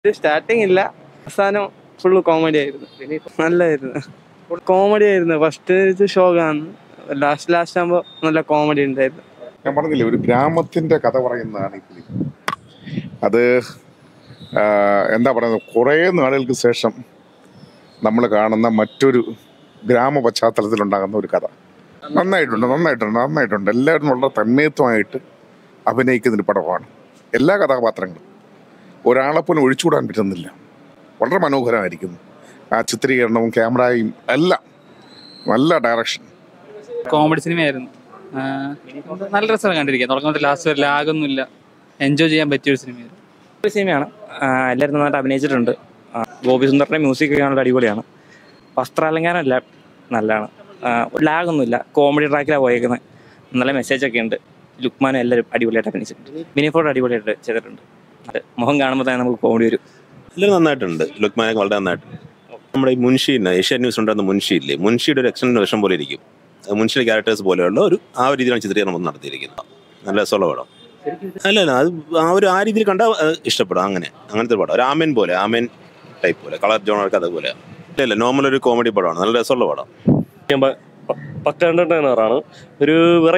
Starting ഇല്ല, അവസാനം full comedy ആയിരുന്നു. നല്ലായിരുന്നു, കോമഡി ആയിരുന്നു. ഫസ്റ്റ് ഷോക്കാണ്, ലാസ്റ്റ് ആകുമ്പോൾ നല്ല കോമഡി ഉണ്ടായിരുന്നു. ഞാൻ പറഞ്ഞില്ലേ, ഒരു ഗ്രാമത്തിന്റെ കഥ പറയുന്നതാണ് ഈ ഫിലിം. അത് എന്താ പറയുന്നത്, കുറേ നാളുകൾക്ക് ശേഷം നമ്മൾ കാണുന്ന മറ്റൊരു ഗ്രാമ പശ്ചാത്തലത്തിലുണ്ടാകുന്ന ഒരു കഥ. നന്നായിട്ടുണ്ട്. എല്ലാവരും വളരെ തന്മയത്വമായിട്ട് അഭിനയിക്കുന്നൊരു പടമാണ്. എല്ലാ കഥാപാത്രങ്ങളും ഒരാളെപ്പോലും ഒഴിച്ചുകൂടാൻ പറ്റുന്നില്ല. വളരെ മനോഹരമായിരിക്കുന്നു. ആ ചിത്രീകരണവും ക്യാമറയും എല്ലാം നല്ല ഡയറക്ഷൻ. കോമഡി സിനിമയായിരുന്നു. നല്ല രസമാണ് കണ്ടിരിക്കുക. തുടങ്ങുന്നത് ലാസ്റ്റ് വരെ ലാഗൊന്നുമില്ല, എൻജോയ് ചെയ്യാൻ പറ്റിയൊരു സിനിമയായിരുന്നു. ഒരു സിനിമയാണ്, എല്ലാവരും നന്നായിട്ട് അഭിനയിച്ചിട്ടുണ്ട്. ഗോപി സുന്ദറിൻ്റെ മ്യൂസിക് ഒക്കെ കാണാൻ അടിപൊളിയാണ്. വസ്ത്രാലങ്കാരം എല്ലാം നല്ലതാണ്, ലാഗൊന്നുമില്ല. കോമഡി ട്രാക്കിലാണ് പോയേക്കുന്നത്. നല്ല മെസ്സേജൊക്കെ ഉണ്ട്. ലുക്മാനും എല്ലാവരും അടിപൊളിയായിട്ട് അഭിനയിച്ചിട്ടുണ്ട്. ബിനിഫോർഡ് അടിപൊളിയായിട്ട് ചെയ്തിട്ടുണ്ട്. മുഖം കാണുമ്പോൾ തന്നെ നമുക്ക് കോമഡി വരും. എല്ലാവരും നന്നായിട്ടുണ്ട്. ലുക്മാനൊക്കെ വളരെ നന്നായിട്ടുണ്ട്. നമ്മുടെ ഈ മുൻഷീനെ ഏഷ്യാൻ ന്യൂസ് ഉണ്ടായിരുന്ന മുൻഷിയില്ലേ, മുൻഷിയുടെ ഒരു എക്സലന്റ് വേഷം പോലെ ഇരിക്കും. മുൻഷിയുടെ ക്യാരക്ടേഴ്സ് പോലെയുള്ള ആ ഒരു രീതിയിലാണ് ചിത്രീകരണം നടത്തിയിരിക്കുന്നത്. നല്ല രസമുള്ള പടം. അല്ല അത് ആ രീതിയിൽ കണ്ടാൽ ഇഷ്ടപ്പെടും. അങ്ങനത്തെ പടം. ഒരു ആമേൻ പോലെ, ആമേൻ ടൈപ്പ് പോലെ, കളർ ജോണൊക്കെ അതുപോലെ. ഇല്ല, നോർമൽ ഒരു കോമഡി പടമാണ്. നല്ല രസമുള്ള പടം. പക്ക എന്റർടൈനറാണ്. ഒരു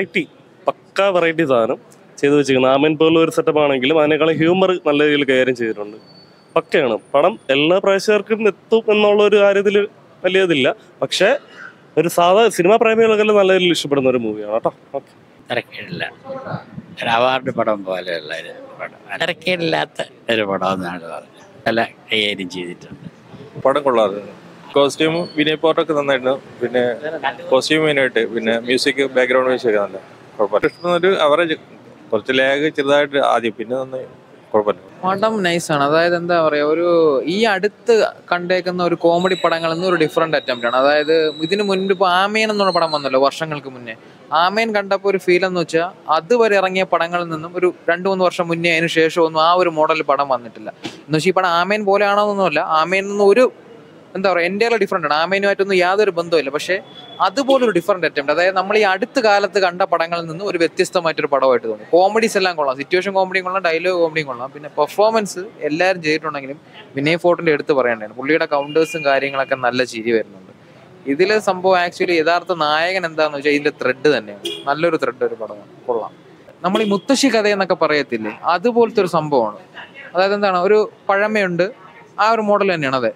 പക്ക വെറൈറ്റി സാധനം ചെയ്തു വെച്ചിരിക്കുന്നത്. ആമേൻ പോലുള്ള ഒരു സെറ്റപ്പ് ആണെങ്കിലും അതിനേക്കാളും ഹ്യൂമർ നല്ല രീതിയിൽ കൈകാര്യം ചെയ്തിട്ടുണ്ട്. പക്കയാണ് പടം. എല്ലാ പ്രേക്ഷകർക്കും എത്തും എന്നുള്ള ഒരു കാര്യത്തിൽ വലിയ ഇതില്ല. പക്ഷേ ഒരു സാധാ സിനിമാ പ്രേമികൾക്കെല്ലാം നല്ല രീതിയിൽ ഇഷ്ടപ്പെടുന്ന ഒരു മൂവിയാണ് കേട്ടോ. ഓക്കെ, തിരക്കേടില്ല, ഒരു അവാർഡ് പടം പോലെയുള്ള ഒരു പടം. തിരക്കേടില്ലാത്ത ഒരു പടം എന്നാണ് പറഞ്ഞത്. നല്ല കൈകാര്യം ചെയ്തിട്ടുണ്ട്. പടം കൊള്ളാറുണ്ട്. കോസ്റ്റ്യൂം വിനയ് പോർട്ടൊക്കെ നന്നായിരുന്നു. പിന്നെ കോസ്റ്റ്യൂം മെയിനായിട്ട്, പിന്നെ മ്യൂസിക്, ബാക്ക്ഗ്രൗണ്ട് മ്യൂസിക് നല്ല കുഴപ്പമില്ല. ഒരു അവറേജ്, കുറച്ച് ലാഗ് ചെറുതായിട്ട് ആദ്യം, പിന്നെ നന്നായി, കുഴപ്പമില്ല. പടം നൈസാണ്. അതായത് എന്താ പറയുക, ഒരു ഈ അടുത്ത് കണ്ടേക്കുന്ന ഒരു കോമഡി പടങ്ങളിൽ നിന്ന് ഒരു ഡിഫറെന്റ് അറ്റംപ്റ്റ് ആണ്. അതായത് ഇതിന് മുൻപ് ഇപ്പോൾ ആമേൻ എന്നുള്ള പടം വന്നല്ലോ വർഷങ്ങൾക്ക് മുന്നേ. ആമേൻ കണ്ടപ്പോൾ ഒരു ഫീൽ എന്ന് വെച്ചാൽ അതുവരെ ഇറങ്ങിയ പടങ്ങളിൽ നിന്നും ഒരു 2-3 വർഷം മുന്നേ അതിന് ശേഷമൊന്നും ആ ഒരു മോഡൽ പടം വന്നിട്ടില്ല. എന്ന് വെച്ചാൽ ഈ പടം ആമേൻ പോലെ ആണോന്നൊന്നുമല്ല, ആമേൻ നിന്നും ഒരു എന്താ പറയുക എൻ്റെ ഡിഫറെൻ്റ് ആണ്. ആമേനുമായിട്ടൊന്നും യാതൊരു ബന്ധമില്ല. പക്ഷേ അതുപോലൊരു ഡിഫറെന്റ് അറ്റംപ്റ്റ്. അതായത് നമ്മൾ ഈ അടുത്ത കാലത്ത് കണ്ട പടങ്ങളിൽ നിന്ന് ഒരു വ്യത്യസ്തമായിട്ടൊരു പടമായിട്ട് തോന്നി. കോമഡീസ് എല്ലാം കൊള്ളാം, സിറ്റുവേഷൻ കോമഡിയും കൊള്ളാം, ഡയലോഗ് കോമഡിയും കൊള്ളാം. പിന്നെ പെർഫോമൻസ് എല്ലാവരും ചെയ്തിട്ടുണ്ടെങ്കിലും വിനയ് ഫോർട്ടിൻ്റെ എടുത്ത് പറയേണ്ടതാണ്. പുള്ളിയുടെ കൗണ്ടേഴ്സും കാര്യങ്ങളൊക്കെ നല്ല ചിരി വരുന്നുണ്ട്. ഇതിലെ സംഭവം ആക്ച്വലി യഥാർത്ഥ നായകൻ എന്താണെന്ന് വെച്ചാൽ ഇതിൻ്റെ ത്രെഡ് തന്നെയാണ്. നല്ലൊരു ത്രെഡ് ഒരു പടമാണ്, കൊള്ളാം. നമ്മൾ ഈ മുത്തശ്ശി കഥയെന്നൊക്കെ പറയത്തില്ലേ, അതുപോലത്തെ ഒരു സംഭവമാണ്. അതായത് എന്താണ്, ഒരു പഴമയുണ്ട്, ആ ഒരു മോഡൽ തന്നെയാണ്. അതെ.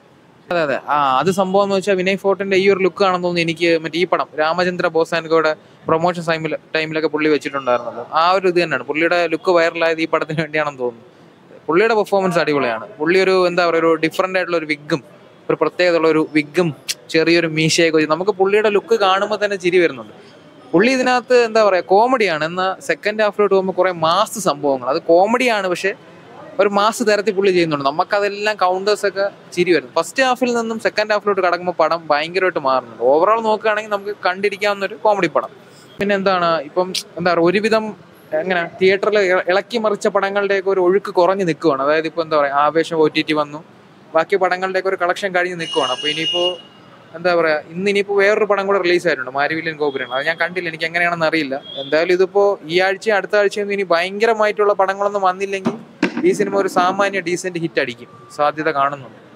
അത് സംഭവം എന്ന് വെച്ചാൽ വിനയ് ഫോർട്ടിന്റെ ഈ ഒരു ലുക്ക് ആണെന്ന് തോന്നുന്നു എനിക്ക്. മറ്റേ ഈ പടം രാമചന്ദ്ര ബോസാൻകോയുടെ പ്രൊമോഷൻ ടൈമിലൊക്കെ പുള്ളി വെച്ചിട്ടുണ്ടായിരുന്നല്ലോ, ആ ഒരു ഇത് തന്നെയാണ്. പുള്ളിയുടെ ലുക്ക് വൈറലായത് ഈ പടത്തിന് വേണ്ടിയാണെന്ന് തോന്നുന്നു. പുള്ളിയുടെ പെർഫോമൻസ് അടിപൊളിയാണ്. പുള്ളി ഒരു എന്താ പറയുക, ഒരു ഡിഫറെന്റ് ആയിട്ടുള്ള ഒരു വിഗും, ഒരു പ്രത്യേകതയുള്ള ഒരു വിഗും, ചെറിയൊരു മീശയൊക്കെ വെച്ച് നമുക്ക് പുള്ളിയുടെ ലുക്ക് കാണുമ്പോൾ തന്നെ ചിരി വരുന്നുണ്ട്. പുള്ളി ഇതിനകത്ത് എന്താ പറയുക, കോമഡിയാണ്. എന്നാൽ സെക്കൻഡ് ഹാഫിലോട്ട് പോകുമ്പോൾ കുറെ മാസ് സംഭവങ്ങൾ, അത് കോമഡിയാണ് പക്ഷെ ഒരു മാസ് തരത്തിൽ പുള്ളി ചെയ്യുന്നുണ്ട്. നമുക്കതെല്ലാം കൗണ്ടേഴ്സൊക്കെ ചിരി വരുന്നു. ഫസ്റ്റ് ഹാഫിൽ നിന്നും സെക്കൻഡ് ഹാഫിലോട്ട് കടക്കുമ്പോൾ പടം ഭയങ്കരമായിട്ട് മാറുന്നുണ്ട്. ഓവറോൾ നോക്കുകയാണെങ്കിൽ നമുക്ക് കണ്ടിരിക്കാവുന്ന ഒരു കോമഡി പടം. പിന്നെ എന്താണ്, ഇപ്പം എന്താ പറയുക, ഒരുവിധം എങ്ങനെ തിയേറ്ററിൽ ഇളക്കി മറിച്ച പടങ്ങളുടെയൊക്കെ ഒരു ഒഴുക്ക് കുറഞ്ഞ് നിൽക്കുവാണ്. അതായത് ഇപ്പോൾ എന്താ പറയുക, ആവേശം OTT വന്നു, ബാക്കി പടങ്ങളുടെയൊക്കെ ഒരു കളക്ഷൻ കഴിഞ്ഞ് നിൽക്കുവാണ്. അപ്പോൾ ഇനിയിപ്പോൾ എന്താ പറയുക, ഇനിയിപ്പോൾ വേറൊരു പടം കൂടെ റിലീസ് ആയിട്ടുണ്ട്, മാരിവില്യൻ ഗോപുരങ്ങൾ. അത് ഞാൻ കണ്ടില്ല, എനിക്ക് എങ്ങനെയാണെന്ന് അറിയില്ല. എന്തായാലും ഇതിപ്പോൾ ഈ ആഴ്ചയും അടുത്ത ആഴ്ചയൊന്നും ഇനി ഭയങ്കരമായിട്ടുള്ള പടങ്ങളൊന്നും വന്നില്ലെങ്കിൽ ഈ സിനിമ ഒരു സാമാന്യ ഡീസന്റ് ഹിറ്റ് അടിക്കും സാധ്യത കാണുന്നുണ്ട്.